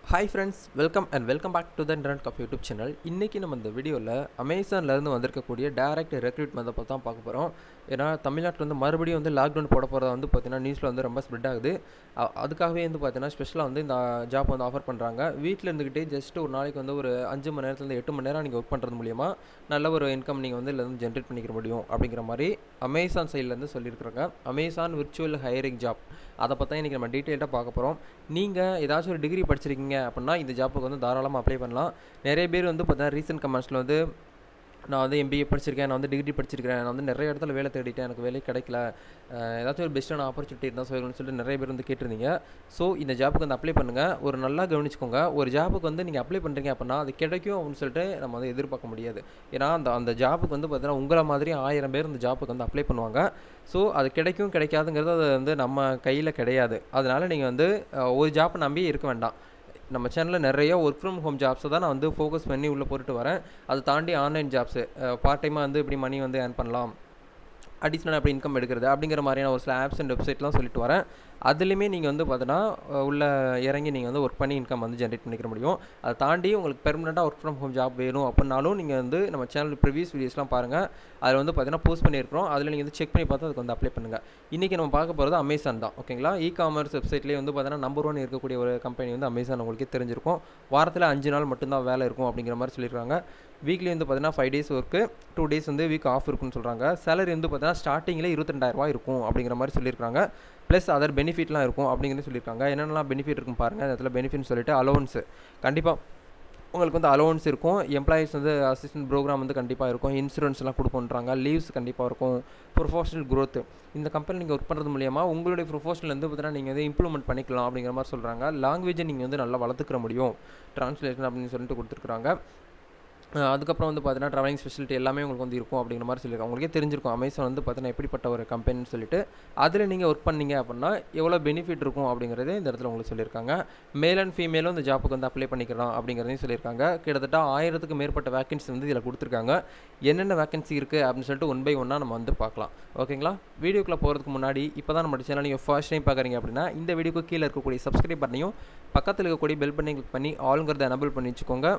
Hi friends, welcome back to the internet coffee YouTube channel. இன்றைக்கி நம்ம இந்த வீடியோவில் அமேசான்லேருந்து வந்திருக்கக்கூடிய டைரக்ட் ரெக்ரூட்மெண்ட்டை பற்றி தான் பார்க்க போகிறோம். ஏன்னா தமிழ்நாட்டில் வந்து மறுபடியும் வந்து லாக்டவுன் போட போகிறத வந்து பார்த்திங்கன்னா நியூஸில் வந்து ரொம்ப ஸ்ப்ரெட் ஆகுது. அதுக்காகவே வந்து பார்த்திங்கன்னா ஸ்பெஷலாக வந்து இந்த ஜாப் வந்து ஆஃபர் பண்ணுறாங்க. வீட்டில் இருந்துக்கிட்டே ஜஸ்ட் ஒரு நாளைக்கு வந்து ஒரு 5 மணி நேரத்துலேருந்து 8 மணி நேரம் நீங்கள் ஒர்க் பண்ணுறது மூலிமா நல்ல ஒரு இன்கம் நீங்கள் வந்து இதில் வந்து ஜென்ரேட் பண்ணிக்க முடியும் அப்படிங்கிற மாதிரி அமேசான் சைட்லேருந்து சொல்லியிருக்கிறாங்க. அமேசான் விர்ச்சுவல் ஹையரிங் ஜாப், அதை பற்றி இன்றைக்கி நம்ம டீட்டெயில்டாக பார்க்க போகிறோம். நீங்கள் ஏதாச்சும் ஒரு டிகிரி படிச்சிருக்கீங்க அப்படின்னா இந்த ஜாப்புக்கு வந்து தாராளமாக அப்ளை பண்ணலாம். நிறைய பேர் வந்து பார்த்தீங்கன்னா ரீசெண்ட் கமெண்ட்ஸில் வந்து நான் வந்து எம்பிஏ படிச்சிருக்கேன், நான் வந்து டிகிரி படிச்சிருக்கேன், நான் வந்து நிறைய இடத்துல வேலை தேடிட்டேன், எனக்கு வேலை கிடைக்கல, ஏதாச்சும் ஒரு பெஸ்ட்டான ஆப்பர்ச்சுனிட்டி இருந்தால் சொல்லணும்னு சொல்லிட்டு நிறைய பேர் வந்து கேட்டிருந்தீங்க. ஸோ இந்த ஜாப்புக்கு வந்து அப்ளை பண்ணுங்கள். ஒரு நல்லா கவனிச்சுக்கோங்க. ஒரு ஜாப்புக்கு வந்து நீங்கள் அப்ளை பண்ணுறீங்க அப்படின்னா அது கிடைக்கும் அப்படின்னு சொல்லிட்டு நம்ம வந்து எதிர்பார்க்க முடியாது. ஏன்னா அந்த ஜாப்புக்கு வந்து பார்த்தீங்கன்னா உங்களை மாதிரி 1000 பேர் இந்த ஜாப்புக்கு வந்து அப்ளை பண்ணுவாங்க. ஸோ அது கிடைக்கும் கிடைக்காதுங்கிறது அது வந்து நம்ம கையில் கிடையாது. அதனால் நீங்கள் வந்து ஒரு ஜாப்பை நம்பி இருக்க வேண்டாம். நம்ம சேனலில் நிறைய ஒர்க் ஃப்ரம் ஹோம் ஜாப்ஸை தான் நான் வந்து ஃபோக்கஸ் பண்ணி உள்ளே போட்டுட்டு வரேன். அதை தாண்டி ஆன்லைன் ஜாப்ஸு பார்ட் டைமாக வந்து இப்படி மணி வந்து ஏர்ன் பண்ணலாம், அடிஷ்னலாக எப்படி இன்கம் எடுக்கிறது அப்படிங்கிற மாதிரியான ஒரு சில ஆப்ஸ் அண்ட் வெப்சைட்லாம் சொல்லிட்டு வரேன். அதுலேயுமே நீங்கள் வந்து பார்த்தீங்கன்னா உள்ளே இறங்கி நீங்கள் வந்து ஒர்க் பண்ணி இன்கம் வந்து ஜென்ரேட் பண்ணிக்க முடியும். அதை தாண்டி உங்களுக்கு பெர்மனெண்ட்டாக ஒர்க் ஃப்ரம் ஹோம் ஜாப் வேணும் அப்படின்னாலும் நீங்கள் வந்து நம்ம சேனல் ப்ரீவியஸ் வீடியோஸ்லாம் பாருங்கள். அதில் வந்து பார்த்தீங்கன்னா போஸ்ட் பண்ணியிருக்கிறோம். அதில் நீங்கள் வந்து செக் பண்ணி பார்த்து அதுக்கு வந்து அப்ளை பண்ணுங்கள். இன்றைக்கி நம்ம பார்க்க போகிறது அமேசான் தான். ஓகேங்களா? காமர்ஸ் வெப்சைட்லேயே வந்து பார்த்தீங்கன்னா நம்பர் 1 இருக்கக்கூடிய ஒரு கம்பெனி வந்து அமேசான். உங்களுக்கே தெரிஞ்சிருக்கும். வாரத்தில் 5 நாள் மட்டும்தான் வேலை இருக்கும் அப்படிங்கிற மாதிரி சொல்லியிருக்காங்க. வீக்லி வந்து பார்த்தீங்கன்னா 5 டேஸ் ஒர்க்கு, 2 டேஸ் வந்து வீக் ஆஃப் இருக்குன்னு சொல்கிறாங்க. சேலரி வந்து பார்த்தீங்கன்னா ஸ்டார்டிங்கில் 22,000 இருக்கும் அப்படிங்கிற மாதிரி சொல்லியிருக்காங்க. ப்ளஸ் அதர் பெனிஃபிட்லாம் இருக்கும் அப்படிங்கிறது சொல்லியிருக்காங்க. என்னென்னலாம் பெனிஃபிட் இருக்குன்னு பாருங்கள். அந்த இடத்துல பெனிஃபிட்னு சொல்லிட்டு அலோவன்ஸு கண்டிப்பாக உங்களுக்கு வந்து அலோவன்ஸ் இருக்கும். எம்ப்ளாயிஸ் வந்து அசிஸ்டன்ட் ப்ரோக்ராம் வந்து கண்டிப்பாக இருக்கும். இன்சூரன்ஸ்லாம் கொடுப்போன்றாங்க. லீவ்ஸ் கண்டிப்பாக இருக்கும். ப்ரொஃபஷனல் க்ரோத், இந்த கம்பெனி நீங்கள் ஒர்க் பண்ணுறது மூலிமா உங்களுடைய ப்ரொஃபஷனல் வந்து பார்த்தீங்கன்னா நீங்கள் வந்து இம்ப்ரூவ்மெண்ட் பண்ணிக்கலாம் அப்படிங்கிற மாதிரி சொல்கிறாங்க. லாங்குவேஜை நீங்கள் வந்து நல்லா வளர்த்துக்கிற முடியும், ட்ரான்ஸ்லேஷன் அப்படின்னு சொல்லிட்டு கொடுத்துருக்குறாங்க. அதுக்கப்புறம் வந்து பார்த்தீங்கன்னா ட்ராவலிங் ஸ்பெஷலிட்டி எல்லாமே உங்களுக்கு வந்து இருக்கும் அப்படிங்கிற மாதிரி சொல்லியிருக்காங்க. உங்களுக்கே தெரிஞ்சிருக்கும் அமேசான் வந்து பார்த்தீங்கன்னா எப்படிப்பட்ட ஒரு கம்பெனின்னு சொல்லிட்டு. அதில் நீங்கள் ஒர்க் பண்ணீங்க அப்படின்னா எவ்வளோ பெனிஃபிட் இருக்கும் அப்படிங்கிறதே இந்த இடத்துல உங்களுக்கு சொல்லியிருக்காங்க. மேல் அண்ட் ஃபீமேலும் இந்த ஜாப்புக்கு வந்து அப்ளை பண்ணிக்கலாம் அப்படிங்கிறதையும் சொல்லியிருக்காங்க. கிட்டத்தட்ட 1000க்கு மேற்பட்ட வேக்கன்சி வந்து இதில் கொடுத்துருக்காங்க. என்னென்ன வேக்கன்சி இருக்குது அப்படின்னு சொல்லிட்டு 1 by 1 நம்ம வந்து பார்க்கலாம். ஓகேங்களா? வீடியோக்குள்ளே போகிறதுக்கு முன்னாடி இப்போ தான் நம்ம சேனல் நீங்கள் ஃபர்ஸ்ட் டைம் பார்க்குறீங்க அப்படின்னா இந்த வீடியோக்கு கீழே இருக்கக்கூடிய சப்ஸ்கிரைப் பண்ணையும் பக்கத்தில் இருக்கக்கூடிய பெல் பண்ணி கிளிக் பண்ணி ஆளுங்கிறத எனபிள் பண்ணி வச்சுக்கோங்க.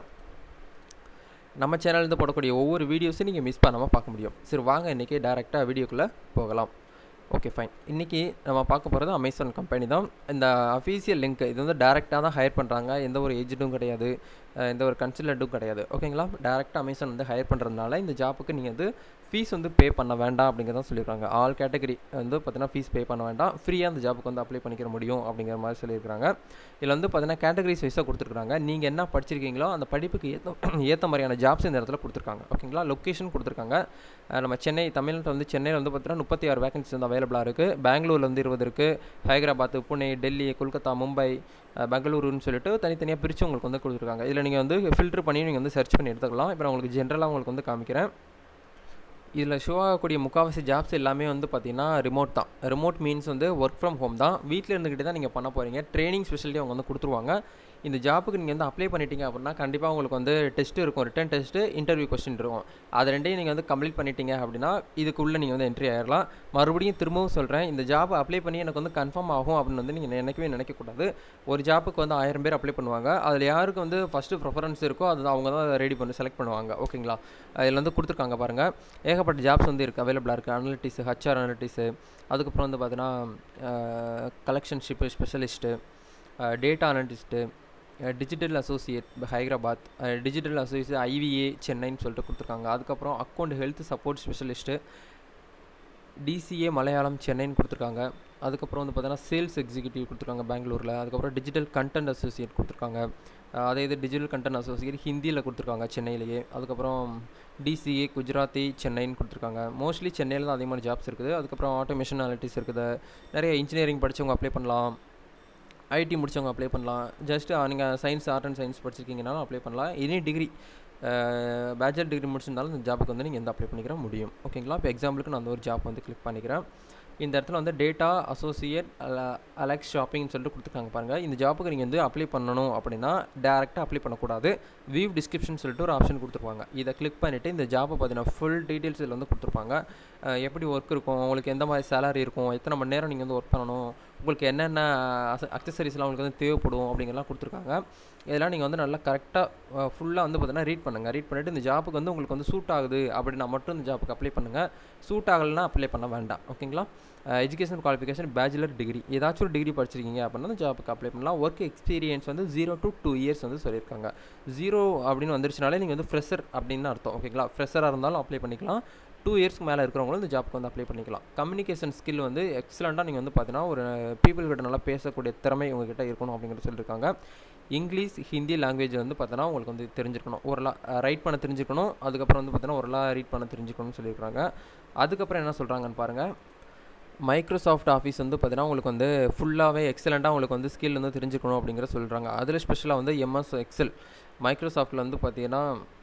நம்ம சேனல்லேருந்து போடக்கூடிய ஒவ்வொரு வீடியோஸும் நீங்கள் மிஸ் பண்ணாமல் பார்க்க முடியும். சரி, வாங்க இன்றைக்கி டேரெக்டாக வீடியோக்குள்ளே போகலாம். Okay, fine. இன்றைக்கி நம்ம பார்க்க போகிறது அமேசான் கம்பெனி தான். இந்த அஃபீஷியல் லிங்க் இது வந்து டேரெக்டாக தான் ஹையர் பண்ணுறாங்க. எந்த ஒரு ஏஜென்ட்டும் கிடையாது, எந்த ஒரு கன்சல்டண்ட்டும் கிடையாது. ஓகேங்களா? டேரெக்டாக அமேசான் வந்து ஹையர் பண்ணுறதுனால இந்த ஜாப்புக்கு நீங்கள் வந்து ஃபீஸ் வந்து பே பண்ண வேண்டாம் அப்படிங்கிறதான் சொல்லியிருக்காங்க. ஆல் கேட்டகரி வந்து பார்த்தீங்கன்னா ஃபீஸ் பே பண்ண வேண்டாம், ஃப்ரீயாக அந்த ஜாப்புக்கு வந்து அப்ளை பண்ணிக்க முடியும் அப்படிங்கிற மாதிரி சொல்லியிருக்காங்க. இதில் வந்து பார்த்தீங்கன்னா கேட்டகரிஸ் வைஸாக கொடுத்துருக்காங்க. நீங்கள் என்ன படிச்சிருக்கீங்களோ அந்த படிப்புக்கு ஏற்ற மாதிரியான ஜாப்ஸ் இந்த இடத்துல கொடுத்துருக்காங்க. ஓகேங்களா? லொக்கேஷன் கொடுத்துருக்காங்க. நம்ம தமிழ்நாட்டில் வந்து சென்னையில் வந்து பார்த்தீங்கன்னா 36 வேகன்சிஸ் வந்து அவைலபிளாக இருக்குது. பெங்களூரில் வந்து 20 இருக்குது. ஹைதராபாத், புனே, டெல்லி, கொல்கத்தா, மும்பை, பெங்களூருன்னு சொல்லிட்டு தனித்தனியாக பிரித்து உங்களுக்கு வந்து கொடுத்துருக்காங்க. இதில் நீங்கள் வந்து ஃபில்டர் பண்ணி நீங்கள் வந்து சர்ச் பண்ணி எடுத்துக்கலாம். இப்போ நான் உங்களுக்கு ஜென்ரலாக உங்களுக்கு வந்து காமிக்கிறேன். இதில் ஷோ ஆகக்கூடிய முக்கால்வாசி ஜாப்ஸ் எல்லாமே வந்து பார்த்திங்கன்னா ரிமோட் தான். ரிமோட் மீன்ஸ் வந்து ஒர்க் ஃப்ரம் ஹோம் தான். வீட்டில் இருந்துக்கிட்டே தான் நீங்கள் பண்ண போகிறீங்க. ட்ரைனிங் ஸ்பெஷலிட்டி அவங்க வந்து கொடுத்துருவாங்க. இந்த ஜாப்புக்கு நீங்கள் வந்து அப்ளை பண்ணிட்டீங்க அப்படின்னா கண்டிப்பாக உங்களுக்கு வந்து டெஸ்ட்டு இருக்கும், ரிட்டன் டெஸ்ட்டு, இன்டர்வியூ கொஸ்டின் இருக்கும். அது ரெண்டையும் நீங்கள் வந்து கம்ப்ளீட் பண்ணிட்டீங்க அப்படின்னா இதுக்குள்ளே நீங்கள் வந்து என்ட்ரி ஆகிடலாம். மறுபடியும் திரும்பவும் சொல்கிறேன், இந்த ஜாப் அப்ளை பண்ணி எனக்கு வந்து கன்ஃபார்ம் ஆகும் அப்படின்னு வந்து நீங்கள் நினைக்கவே நினைக்கக்கூடாது. ஒரு ஜாப்புக்கு வந்து 1000 பேர் அப்ளை பண்ணுவாங்க. அதில் யாருக்கு வந்து ஃபஸ்ட்டு ப்ரிஃபரன்ஸ் இருக்கோ அது அவங்க தான் ரெடி பண்ணி செலக்ட் பண்ணுவாங்க. ஓகேங்களா? அதில் வந்து கொடுத்துருக்காங்க பாருங்கள். ஏகப்பட்ட ஜாப்ஸ் வந்து இருக்குது, அவைலபிளாக இருக்குது. அனலிட்டிக்ஸு, ஹச்ஆர் அனலிட்டிக்ஸு, அதுக்கப்புறம் வந்து பார்த்தீங்கன்னா கலெக்ஷன்ஷிப்பு specialist, data analyst, digital associate Hyderabad, digital associate IVA சென்னைன்னு சொல்லிட்டு கொடுத்துருக்காங்க. அதுக்கப்புறம் account health support specialist, DCA Malayalam சென்னைன்னு கொடுத்துருக்காங்க. அதுக்கப்புறம் வந்து பார்த்தீங்கன்னா சேல்ஸ் எக்ஸிக்யூட்டிவ் கொடுத்துருக்காங்க பெங்களூரில். அதுக்கப்புறம் டிஜிட்டல் கண்டென்ட் அசோசியேட் கொடுத்துருக்காங்க. அதே இது டிஜிட்டல் கண்டென்ட் அசோசியேட் ஹிந்தியில் கொடுத்துருக்காங்க சென்னையிலேயே. அதுக்கப்புறம் டிசிஏ குஜராத்தி சென்னைன்னு கொடுத்துருக்காங்க. மோஸ்ட்லி சென்னையில் தான் அதிகமான ஜாப்ஸ் இருக்குது. அதுக்கப்புறம் ஆட்டோமேஷன் அனலிட்டிக்ஸ் இருக்குது. நிறைய இன்ஜினியரிங் படித்தவங்க அப்ளை பண்ணலாம், ஐடி முடித்தவங்க அப்ளை பண்ணலாம். ஜஸ்ட்டு நீங்கள் சயின்ஸ், ஆர்ட் அண்ட் சயின்ஸ் படிச்சிருக்கீங்கனாலும் அப்ளை பண்ணலாம். எனி டிகிரி, பேச்சுலர் டிகிரி முடிச்சிருந்தாலும் இந்த ஜாப்புக்கு வந்து நீங்கள் அப்ளை பண்ணிக்கிற முடியும். ஓகேங்களா? இப்போ எக்ஸாம்பிளுக்கு நான் அந்த ஒரு ஜாப் வந்து கிளிக் பண்ணிக்கிறேன். இந்த இடத்துல வந்து டேட்டா அசோசியேட் அலெக்ஸ் ஷாப்பிங்னு சொல்லிட்டு கொடுத்துருக்காங்க பாருங்கள். இந்த ஜாப்புக்கு நீங்கள் வந்து அப்ளை பண்ணணும் அப்படின்னா டேரெக்டாக அப்ளை பண்ணக்கூடாது. வியூ டிஸ்கிரிப்ஷன் சொல்லிட்டு ஒரு ஆப்ஷன் கொடுத்துருப்பாங்க. இதை கிளிக் பண்ணிவிட்டு இந்த ஜாப்பை பார்த்தீங்கன்னா ஃபுல் டீட்டெயில்ஸ் இதில் வந்து கொடுத்துருப்பாங்க. எப்படி ஒர்க் இருக்கும், உங்களுக்கு எந்த மாதிரி சேலரி இருக்கும், எத்தனை மணி நேரம் நீங்கள் வந்து ஒர்க் பண்ணணும், உங்களுக்கு என்னென்ன அக்சசரிஸ்லாம் உங்களுக்கு வந்து தேவைப்படும் அப்படிங்கிறலாம் கொடுத்துருக்காங்க. இதெல்லாம் நீங்கள் வந்து நல்லா கரெக்டாக ஃபுல்லாக வந்து பார்த்தீங்கன்னா ரீட் பண்ணுங்கள். ரீட் பண்ணிவிட்டு இந்த ஜாப்புக்கு வந்து உங்களுக்கு வந்து சூட் ஆகுது அப்படின்னா மட்டும் இந்த ஜாப்புக்கு அப்ளை பண்ணுங்கள். சூட் ஆகலைன்னா அப்ளை பண்ண வேண்டாம். ஓகேங்களா? எஜுகேஷன் குவாலிஃபிகேஷன் பேச்சுலர் டிகிரி, ஏதாச்சும் ஒரு டிகிரி படிச்சிருக்கீங்க அப்படின்னா அந்த ஜாப்புக்கு அப்ளை பண்ணலாம். ஒர்க் எக்ஸ்பீரியன்ஸ் வந்து 0 to 2 years வந்து சொல்லியிருக்காங்க. 0 அப்படின்னு வந்துருச்சுனாலே நீங்கள் வந்து ஃப்ரெஷர் அப்படின்னு அர்த்தம். ஓகேங்களா? ஃப்ரெஷராக இருந்தாலும் அப்ளை பண்ணிக்கலாம். 2 இயர்ஸ்க்கு மேலே இருக்கிறவங்களும் இந்த ஜாப்புக்கு வந்து அப்ளை பண்ணிக்கலாம். கம்யூனிகேஷன் ஸ்கில் வந்து எக்ஸலண்ட்டாக நீங்கள் வந்து பார்த்தீங்கன்னா ஒரு பீப்புள் கிட்ட நல்லா பேசக்கூடிய திறமை உங்ககிட்ட இருக்கணும் அப்படிங்கிறத சொல்லியிருக்காங்க. இங்கிலீஷ், ஹிந்தி லாங்குவேஜ் வந்து பார்த்தீங்கன்னா உங்களுக்கு வந்து தெரிஞ்சிருக்கணும். ரைட் பண்ண தெரிஞ்சிருக்கணும். அதுக்கப்புறம் வந்து பார்த்தீங்கன்னா ரீட் பண்ண தெரிஞ்சுக்கணும்னு சொல்லியிருக்காங்க. அதுக்கப்புறம் என்ன சொல்கிறாங்கன்னு பாருங்கள். மைக்ரோசாஃப்ட் ஆஃபீஸ் வந்து பார்த்தீங்கன்னா உங்களுக்கு வந்து ஃபுல்லாகவே எக்ஸலண்ட்டாக உங்களுக்கு வந்து ஸ்கில் வந்து தெரிஞ்சுக்கணும் அப்படிங்கிற சொல்கிறாங்க. அதில் ஸ்பெஷலாக வந்து MS எக்ஸல் மைக்ரோசாஃப்ட்டில் வந்து பார்த்தீங்கன்னா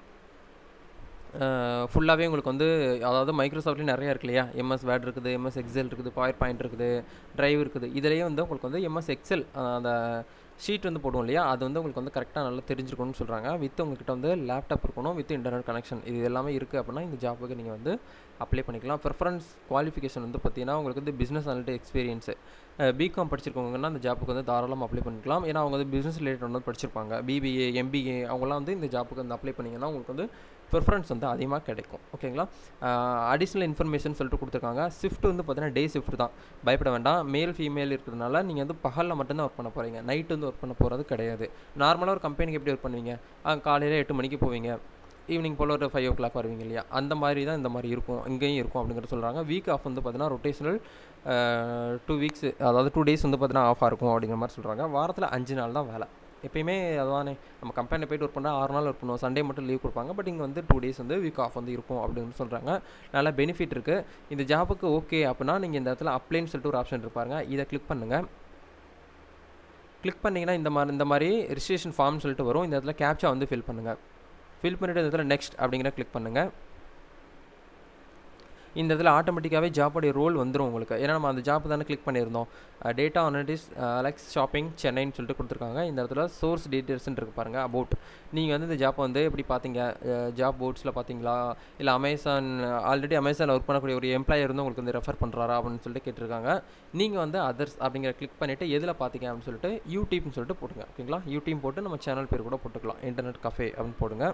ஃபுல்லாகவே உங்களுக்கு வந்து அதாவது மைக்ரோசாஃப்ட்லேயும் நிறையா இருக்கு இல்லையா? MS வேர்ட் இருக்குது, MS எக்ஸல் இருக்குது, பவர் பாயிண்ட் இருக்குது, ட்ரைவ் இருக்குது. இதிலேயே வந்து உங்களுக்கு வந்து MS எக்ஸல் அந்த ஷீட் வந்து போடுவோம் இல்லையா? அது வந்து உங்களுக்கு வந்து கரெக்டாக நல்லா தெரிஞ்சுக்கணும்னு சொல்கிறாங்க. வித் உங்ககிட்ட வந்து லேப்டாப் இருக்கணும், வித் இன்டர்நெட் கனெக்ஷன், இது எல்லாமே இருக்குது அப்படின்னா இந்த ஜாப்புக்கு நீங்கள் வந்து அப்ளை பண்ணிக்கலாம். ப்ரிஃபரன்ஸ் குவாலிஃபிகேஷன் வந்து பார்த்தீங்கன்னா உங்களுக்கு வந்து பிஸ்னஸ் அனலிட்டிக் எக்ஸ்பீரியன்ஸு பிகாம் படிச்சிருக்கவங்கன்னா அந்த ஜாப்புக்கு வந்து தாராளமாக அப்ளை பண்ணிக்கலாம். ஏன்னா அவங்க வந்து பிஸ்னஸ் ரிலேட்டட் வந்து படிச்சிருப்பாங்க. BBA, MBA அவங்களாம் வந்து இந்த ஜாப்புக்கு வந்து அப்ளை பண்ணிங்கன்னா உங்களுக்கு வந்து ப்ரிஃபரன்ஸ் வந்து அதிகமாக கிடைக்கும். ஓகேங்களா? அடிஷ்னல் இன்ஃபர்மேஷன் சொல்லிட்டு கொடுத்துருக்காங்க. ஷிஃப்ட் வந்து பார்த்தீங்கன்னா டே ஷிஃப்ட் தான், பயப்பட வேண்டாம். மேல் ஃபீமேல் இருக்கிறதுனால நீங்கள் வந்து பகலில் மட்டும்தான் ஒர்க் பண்ண போகிறீங்க, நைட்டு வந்து ஒர்க் பண்ண போகிறது கிடையாது. நார்மலாக ஒரு கம்பெனிக்கு எப்படி ஒர்க் பண்ணுவீங்க? காலையில் 8 மணிக்கு போவீங்க, ஈவினிங் போல் ஒரு 5 o'clock வருவீங்க இல்லையா? அந்த மாதிரி தான் இந்த மாதிரி இருக்கும், இங்கேயும் இருக்கும் அப்படிங்கிறது சொல்கிறாங்க. வீக் ஆஃப் வந்து பார்த்தீங்கன்னா ரொட்டேஷனல் 2 weeks, அதாவது 2 days வந்து பார்த்தீங்கன்னா ஆஃபாக இருக்கும் அப்படிங்கிற மாதிரி சொல்கிறாங்க. வாரத்தில் 5 நாள் தான் வேலை. எப்பயுமே அதுதானே, நம்ம கம்பெனியில் போய்ட்டு ஒர்க் பண்ணால் 6 நாள் ஒர்க் பண்ணுவோம், சண்டே மட்டும் லீவ் கொடுப்பாங்க. பட் இங்கே வந்து 2 days வந்து வீக் ஆஃப் வந்து இருக்கும் அப்படின்னு சொல்கிறாங்க. நல்லா பெனிஃபிட் இருக்குது இந்த ஜாப்புக்கு. ஓகே அப்படின்னா நீங்கள் இந்த இடத்துல அப்ளைன்னு சொல்லிட்டு ஒரு ஆப்ஷன் இருப்பாருங்க, இதை கிளிக் பண்ணுங்கள். கிளிக் பண்ணிங்கன்னா இந்த மாதிரி ரிஜிஸ்ட்ரேஷன் ஃபார்ம் சொல்லிட்டு வரும். இந்த இடத்துல கேப்ச்சா வந்து ஃபில் பண்ணுங்கள். ஃபில் பண்ணிவிட்டு இந்த இடத்துல நெக்ஸ்ட் அப்படிங்கிற கிளிக் பண்ணுங்கள். இந்த இடத்துல ஆட்டோமேட்டிக்காகவே ஜாப்போடைய ரோல் வந்துடும் உங்களுக்கு. ஏன்னா நம்ம அந்த ஜாப் தானே கிளிக் பண்ணியிருந்தோம். டேட்டா அனலிட்டிக்ஸ் அலெக்ஸ் ஷாப்பிங் சென்னைன்னு சொல்லிட்டு கொடுத்துருக்காங்க. இந்த இடத்துல சோர்ஸ் டீட்டெயில்ஸ்ன்னு இருக்கு பாருங்கள், அபவுட். நீங்கள் வந்து இந்த ஜாப்பை வந்து எப்படி பார்த்தீங்க? ஜாப் போர்ட்ஸில் பார்த்தீங்களா, இல்லை அமேசான் ஆல்ரெடி அமேசானில் ஒர்க் பண்ணக்கூடிய ஒரு எம்ப்ளாயர் வந்து உங்களுக்கு வந்து ரெஃபர் பண்ணுறாரா அப்படின்னு சொல்லிட்டு கேட்டிருக்காங்க. நீங்கள் வந்து அதர்ஸ் அப்படிங்கிற கிளிக் பண்ணிவிட்டு எதில் பார்த்தீங்க அப்படின்னு சொல்லிட்டு யூடியூப்னு சொல்லிட்டு போடுங்க. ஓகேங்களா? யூடியூப் போட்டு நம்ம சேனல் பேர் கூட போட்டுக்கலாம், இன்டர்நெட் கஃபே அப்படின்னு போடுங்க.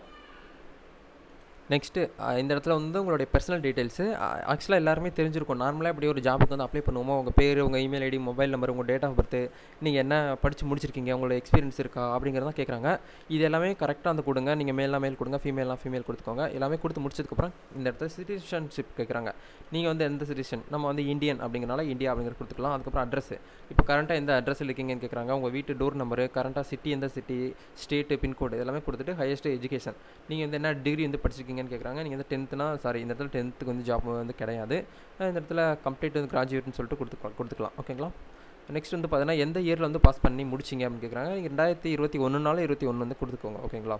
நெக்ஸ்ட்டு இந்த இடத்துல வந்து உங்களுடைய பர்சனல் டீட்டெயில்ஸு ஆக்சுவலாக எல்லாருமே தெரிஞ்சிருக்கும். நார்மலாக இப்படி ஒரு ஜாப்புக்கு வந்து அப்ளை பண்ணுவோமோ, உங்கள் பேர், உங்கள் இமெயில் ஐடி, மொபைல் நம்பர், உங்கள் டேட் ஆஃப் பர்த்து, நீங்கள் என்ன படித்து முடிச்சிருக்கீங்க, உங்களோட எக்ஸ்பீரியன்ஸ் இருக்கா அப்படிங்கிறதான் கேட்குறாங்க. இது எல்லாமே கரெக்டாக வந்து கொடுங்க. நீங்கள் மேலாம் மேல் கொடுங்க, ஃபீமேலாம் ஃபீமேல் கொடுத்துக்கோங்க. எல்லாமே கொடுத்து முடிச்சதுக்கப்புறம் இந்த இடத்துல சிட்டிசன்ஷிப் கேட்குறாங்க. நீங்கள் வந்து எந்த சிட்டிசன்? நம்ம வந்து இந்தியன் அப்படிங்கிறனால இந்தியா அப்படிங்கிற கொடுத்துக்கலாம். அதுக்கப்புறம் அட்ரஸ், இப்போ கரண்ட்டாக எந்த அட்ரஸில் இருக்கீங்கன்னு கேட்குறாங்க. உங்கள் வீட்டு டோர் நம்பரு, கரண்ட்டாக சிட்டி எந்த சிட்டி, ஸ்டேட்டு, பின்கோடு இதெல்லாமே கொடுத்துட்டு ஹையஸ்ட் எஜுகேஷன், நீங்கள் வந்து என்ன டிகிரி வந்து படிச்சிருக்கீங்கன்னு கேட்குறாங்க. நீங்கள் வந்து 10th இந்த இடத்துல 10th வந்து ஜாப் வந்து கிடையாது. இந்த இடத்துல கம்ப்ளீட் வந்து கிராஜுவேட்னு சொல்லிட்டு கொடுத்துக்கலாம். ஓகேங்களா? நெக்ஸ்ட் வந்து பார்த்தீங்கன்னா எந்த இயரில் வந்து பாஸ் பண்ணி முடிச்சிங்க அப்படின்னு கேட்குறாங்க. நீங்கள் 2021 21 வந்து கொடுத்துக்கோங்க. ஓகேங்களா?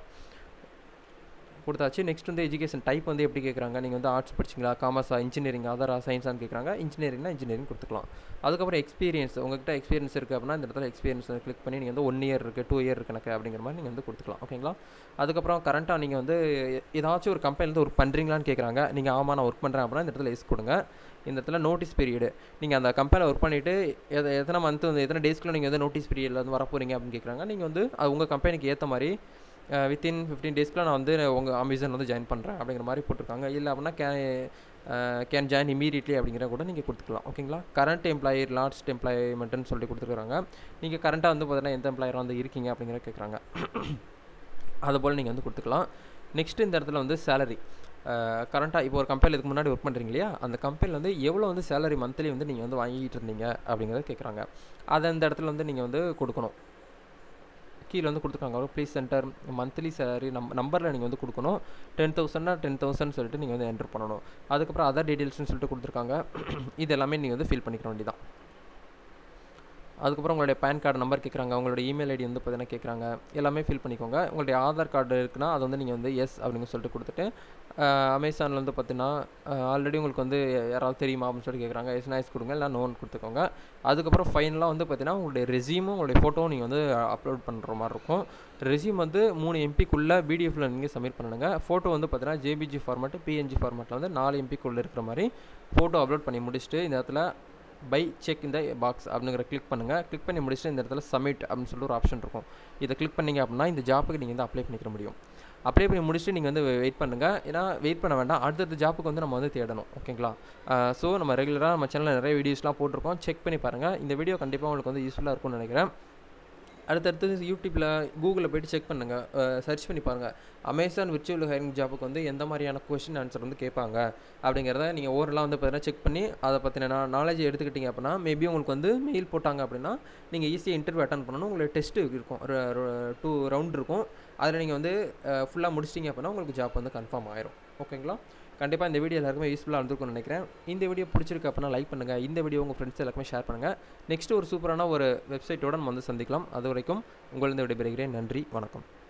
கொடுத்தாச்சு. நெக்ஸ்ட் வந்து எஜுகேஷன் டைப் வந்து எப்படி கேட்குறாங்க? நீங்கள் வந்து ஆர்ட்ஸ் படிச்சிங்களா, காமர்ஸா, இன்ஜினியரிங், அதரா, சயின்ஸான்னு கேட்குறாங்க. இன்ஜினியரிங்னா இன்ஜினியரிங் கொடுத்துக்கலாம். அதுக்கப்புறம் எக்ஸ்பீரியன்ஸ், உங்கள்கிட்ட எக்ஸ்பீரியன்ஸ் இருக்குது அப்படின்னா இந்த இடத்துல எக்ஸ்பீரியன்ஸ் வந்து கிளிக் பண்ணி நீங்கள் வந்து 1 year இருக்குது, 2 year கணக்கு அப்படிங்கிற மாதிரி நீங்கள் வந்து கொடுத்துக்கலாம். ஓகேங்களா? அதுக்கப்புறம் கரண்ட்டாக நீங்கள் வந்து ஏதாச்சும் ஒரு கம்பெனிலேருந்து ஒர்க் பண்ணுறீங்களான்னு கேட்குறாங்க. நீங்கள் ஆமாம் நான் ஒர்க் பண்ணுறேன் அப்படின்னா இந்த இடத்துல எஸ் கொடுங்க. இந்த இடத்துல நோட்டீஸ் பீரியடு, நீங்கள் அந்த கம்பெனியில் ஒர்க் பண்ணிவிட்டு எத்தனை மந்த் வந்து எத்தனை டேஸ்க்குள்ள நீங்கள் வந்து நோட்டீஸ் பீரியடில் வந்து வரப்போகிறீங்க அப்படின்னு கேட்குறாங்க. நீங்கள் வந்து அது உங்கள் கம்பெனிக்கு ஏற்ற மாதிரி வித்தின் 15 daysக்குள்ள நான் வந்து உங்கள் அமேசான் வந்து ஜாயின் பண்ணுறேன் அப்படிங்கிற மாதிரி போட்டிருக்காங்க. இல்லை அப்படின்னா கேன் ஜாயின் இமீடியட்லி அப்படிங்கிற கூட நீங்கள் கொடுத்துக்கலாம். ஓகேங்களா? கரண்ட் எம்ப்ளாயர், லாஸ்ட் எம்ப்ளாய்மெண்ட்டுன்னு சொல்லி கொடுத்துருக்காங்க. நீங்கள் கரண்ட்டாக வந்து பார்த்தீங்கன்னா எந்த எம்ப்ளாயராக வந்து இருக்கீங்க அப்படிங்கிற கேட்குறாங்க. அதுபோல் நீங்கள் வந்து கொடுத்துக்கலாம். நெக்ஸ்ட்டு இந்த இடத்துல வந்து சேலரி, கரண்ட்டாக இப்போ ஒரு கம்பெனியில் இதுக்கு முன்னாடி ஒர்க் பண்ணுறீங்க இல்லையா, அந்த கம்பெனியில் வந்து எவ்வளோ வந்து சேலரி மந்த்லி வந்து நீங்கள் வந்து வாங்கிட்டு இருந்தீங்க அப்படிங்கிறத கேட்குறாங்க. அதை இந்த இடத்துல வந்து நீங்கள் வந்து கொடுக்கணும். கீழே வந்து கொடுத்துருக்காங்க, ப்ளீஸ் சென்டர் மந்த்லி சேலரி நம்பரில் நீங்கள் வந்து கொடுக்கணும். 10,000னா 10,000 சொல்லிட்டு நீங்கள் வந்து என்டர் பண்ணணும். அதுக்கப்புறம் அதர் டீட்டெயில்ஸ்னு சொல்லிட்டு கொடுத்துருக்காங்க. இது எல்லாமே நீங்கள் வந்து ஃபில் பண்ணிக்க வேண்டியதான். அதுக்கப்புறம் உங்களுடைய பேன் கார்டு நம்பர் கேட்குறாங்க, உங்களுடைய இமெயில் ஐடி வந்து பார்த்தீங்கன்னா கேட்குறாங்க. எல்லாமே ஃபில் பண்ணிக்கோங்க. உங்களுடைய ஆதார் கார்டு இருக்குன்னா அது வந்து நீங்கள் வந்து எஸ் அப்படின்னு சொல்லிட்டு கொடுத்துட்டு, அமேசானில் வந்து பார்த்தீங்கன்னா ஆல்ரெடி உங்களுக்கு வந்து யாராவது தெரியுமா அப்படின்னு சொல்லி கேட்குறாங்க. எஸ்னா எஸ் கொடுங்க, இல்லை நோன் கொடுத்துக்கோங்க. அதுக்கப்புறம் ஃபைனலாக வந்து பார்த்தீங்கன்னா உங்களுடைய ரெஸ்யூமும் உங்களுடைய ஃபோட்டோவும் நீங்கள் வந்து அப்லோட் பண்ணுற மாதிரி இருக்கும். ரெஸ்யூம் வந்து 3 MBக்குள்ளே பிடிஎஃப்ல நீங்கள் சப்மிட் பண்ணுங்க. ஃபோட்டோ வந்து பார்த்தீங்கன்னா JPG ஃபார்மேட்டு, PNG ஃபார்மேட்டில் வந்து 4 MBக்குள்ளே இருக்கிற மாதிரி ஃபோட்டோ அப்லோட் பண்ணி முடிச்சுட்டு இந்த இடத்துல பை செக் இந்த பாக்ஸ் அப்படிங்கிற கிளிக் பண்ணுங்கள். கிளிக் பண்ணி முடிச்சுட்டு இந்த இடத்துல சப்மிட் அப்படின்னு சொல்லிட்டு ஒரு ஆப்ஷன் இருக்கும். இதை கிளிக் பண்ணிங்க அப்படின்னா இந்த ஜாப்புக்கு நீங்கள் வந்து அப்ளை பண்ணிக்க முடியும். அப்ளை பண்ணி முடிச்சுட்டு நீங்கள் வந்து வெயிட் பண்ணுங்கள். ஏன்னா வெயிட் பண்ண வேண்டாம், அடுத்தடுத்த ஜாப்புக்கு வந்து நம்ம வந்து தேடணும். ஓகேங்களா? ஸோ நம்ம ரெகுலராக நம்ம சேனலில் நிறைய வீடியோஸ்லாம் போட்டிருக்கோம், செக் பண்ணி பாருங்கள். இந்த வீடியோ கண்டிப்பாக உங்களுக்கு வந்து யூஸ்ஃபுல்லாக இருக்கும்னு நினைக்கிறேன். அடுத்தடுத்து யூடியூப்பில் கூகுளில் போய்ட்டு செக் பண்ணுங்கள், சர்ச் பண்ணி பாருங்கள். அமேசான் விர்ச்சுவல் ஹையரிங் ஜாப்புக்கு வந்து எந்த மாதிரியான கொஸ்டின் ஆன்சர் வந்து கேட்பாங்க அப்படிங்கிறத நீங்கள் ஓவரெலாம் வந்து பார்த்தீங்கன்னா செக் பண்ணி அதை பற்றின நாலேஜ் எடுத்துக்கிட்டிங்க அப்படின்னா மேபி உங்களுக்கு வந்து மெயில் போட்டாங்க அப்படின்னா நீங்கள் ஈஸியாக இன்டர்வியூ அட்டன் பண்ணணும். உங்களுக்கு டெஸ்ட்டு இருக்கும், 2 ரவுண்ட் இருக்கும். அதில் நீங்கள் வந்து ஃபுல்லாக முடிச்சிட்டிங்க அப்படின்னா உங்களுக்கு ஜாப் வந்து கன்ஃபார்ம் ஆயிரும். ஓகேங்களா? கண்டிப்பாக இந்த வீடியோ எல்லாருக்குமே யூஸ்ஃபுல்லாக இருந்திருக்கும்னு நினைக்கிறேன். இந்த வீடியோ பிடிச்சிருக்கு அப்படின்னா லைக் பண்ணுங்கள். இந்த வீடியோ உங்கள் ஃப்ரெண்ட்ஸ் எல்லாருக்குமே ஷேர் பண்ணுங்கள். நெக்ஸ்ட்டு ஒரு சூப்பரான ஒரு வெப்சைட்டோடு நம்ம வந்து சந்திக்கலாம். அது வரைக்கும் உங்களிருந்து விடைபெறுகிறேன். நன்றி, வணக்கம்.